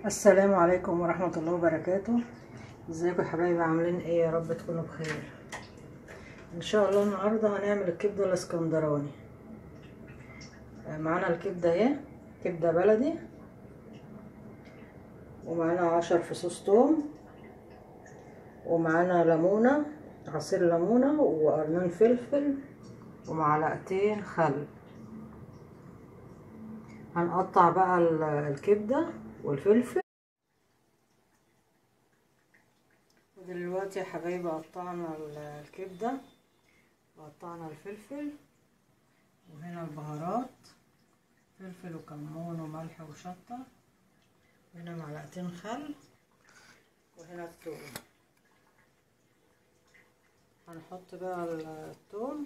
السلام عليكم ورحمة الله وبركاته. ازيكم يا حبايبي، عاملين ايه؟ يا رب تكونوا بخير. ان شاء الله النهارده هنعمل الكبده الاسكندراني. معانا الكبده اهي، كبده بلدي، ومعانا 10 فصوص توم، ومعانا ليمونه، عصير ليمونه، وقرنين فلفل، ومعلقتين خل. هنقطع بقى الكبده والفلفل. ودلوقتي يا حبايبي قطعنا الكبده وقطعنا الفلفل، وهنا البهارات، فلفل وكمون وملح وشطة، وهنا معلقتين خل، وهنا الثوم. هنحط بقى الثوم،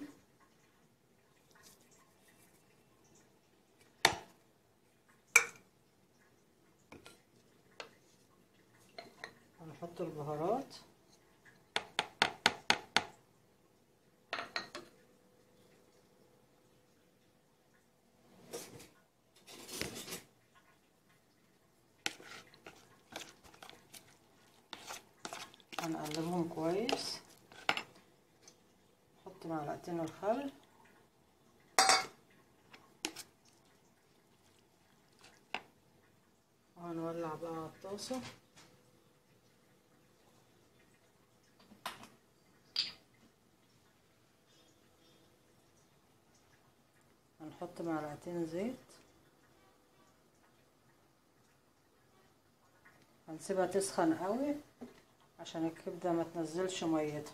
هنحط البهارات، هنقلبهم كويس، نحط معلقتين الخل، وهنولع بقى على الطاسة. هنحط معلقتين زيت، هنسيبها تسخن قوي عشان الكبدة ما تنزلش ميتها.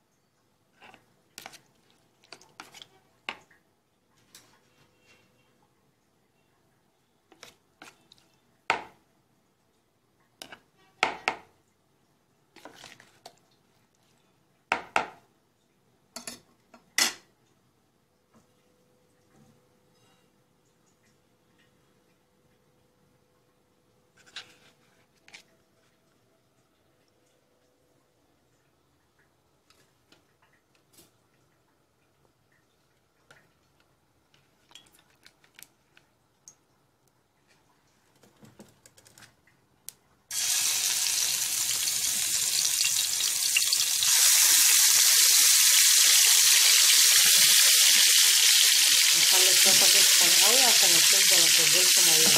نخلي الطاسة تسخن قوي عشان الكبدة ما تنزلش ميتها.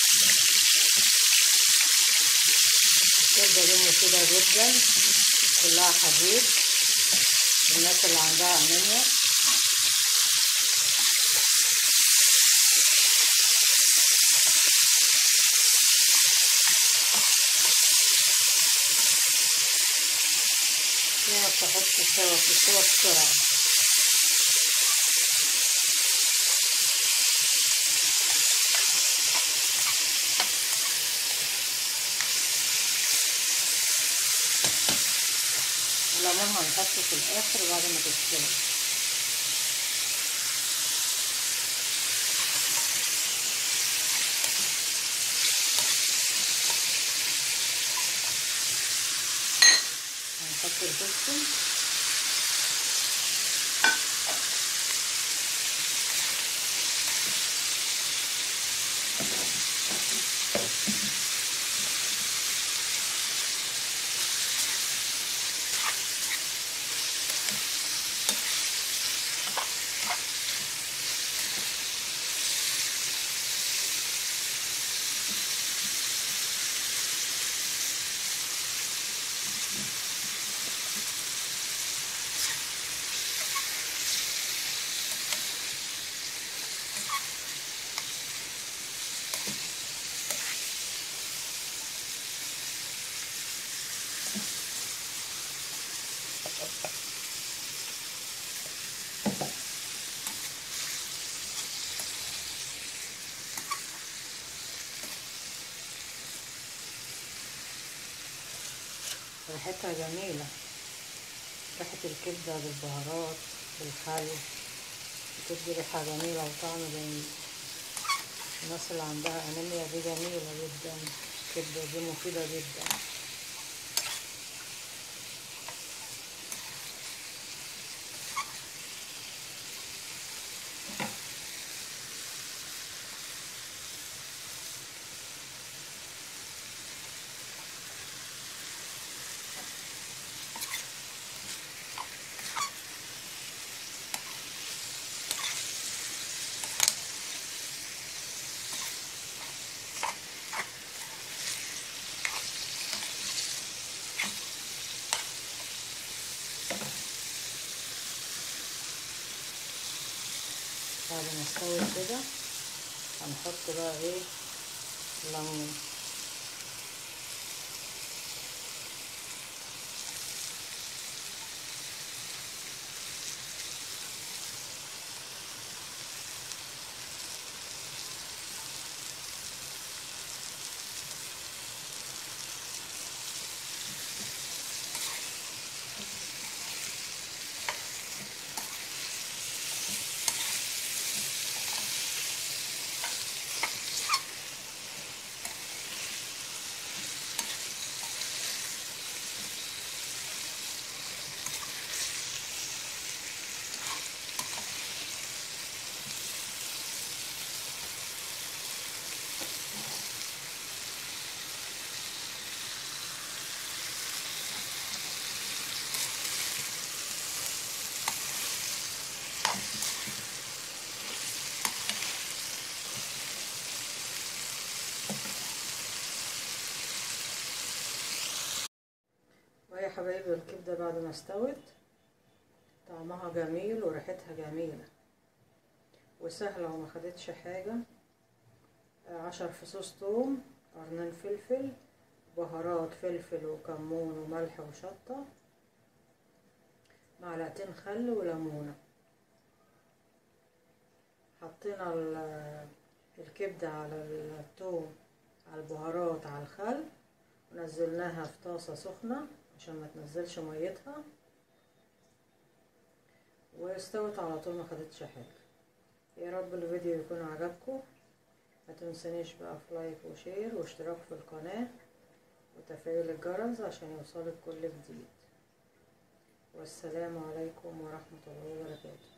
الكبدة دي مفيدة جدا، كلها حديد، الناس اللي عندها انيميا. ما بتاخدش سوا في السوا بسرعة. الليمون هنحطه في الآخر بعد ما تستوي. هنحط الفلفل، ريحتها جميلة، ريحة الكبدة بالبهارات بالخل بتدي ريحة جميلة وطعم جميل. الناس اللي عندها انيميا دي جميلة جدا، الكبدة دي مفيدة جدا. تستوي كده هنحط بقى ايه ليمون. ويا حبايبي الكبدة بعد ما استوت طعمها جميل وريحتها جميلة وسهلة وما خدتش حاجة. 10 فصوص توم، قرنين فلفل، بهارات فلفل وكمون وملح وشطة، معلقتين خل وليمونة. حطينا الكبدة على التوم على البهارات على الخل ونزلناها في طاسة سخنة عشان ما تنزلش ميتها، واستوت على طول ما خدتش حاجة. يا رب الفيديو يكون عجبكم، ما تنسونيش بقى في لايك وشير واشتراك في القناة وتفعيل الجرس عشان يوصلك كل جديد. والسلام عليكم ورحمة الله وبركاته.